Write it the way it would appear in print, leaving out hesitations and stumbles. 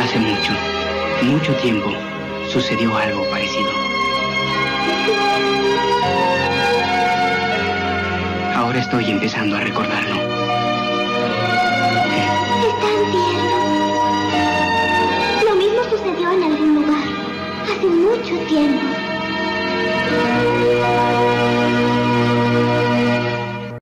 Hace mucho tiempo, sucedió algo parecido. Ahora estoy empezando a recordarlo. Es tan tierno. Lo mismo sucedió en algún lugar, hace mucho tiempo.